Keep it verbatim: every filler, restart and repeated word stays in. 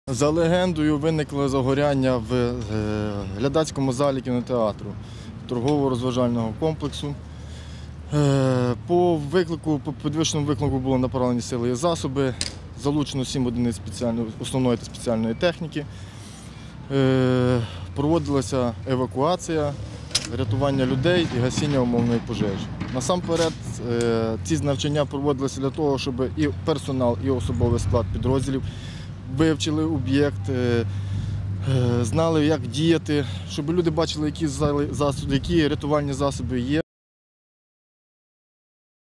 За легендою, виникло загоряння в глядацькому залі кінотеатру торгово-розважального комплексу. По виклику, по підвищеному виклику було направлені сили і засоби, залучено сім одиниць спеціальної, основної та спеціальної техніки. Проводилася евакуація, рятування людей і гасіння умовної пожежі. Насамперед, ці навчання проводилися для того, щоб і персонал, і особовий склад підрозділів вивчили об'єкт, знали, як діяти, щоб люди бачили, які засоби, які рятувальні засоби є.